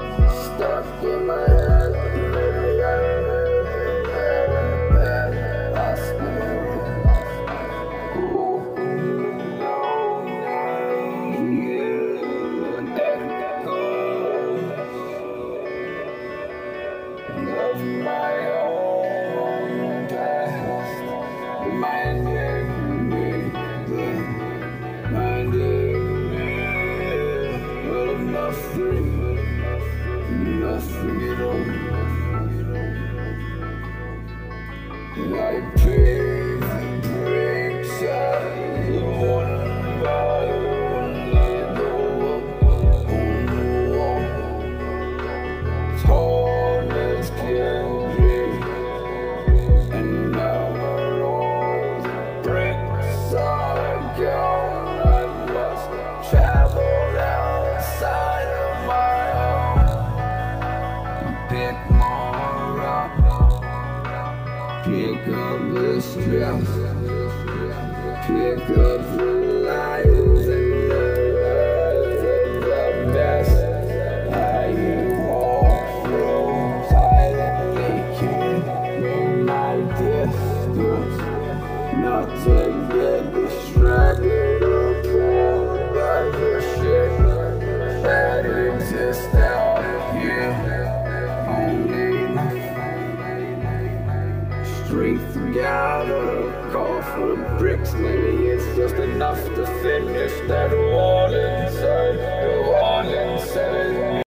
Stuck in my head, maybe I had a bad hospital. Ooh, no, you echo of my own past, reminding me of nothing at all. I pay the bricks as one by one lay low on the wall, torn as can be, and now all the bricks are gone. I must travel outside of my own, pick more up, pick up the stress, pick up the lies and the mess. I walk through silently, keeping my distance, not to get distracted or pulled by the shit that exists out here. Strength gotta call for the bricks. Maybe it's just enough to finish that wall inside. The wall inside.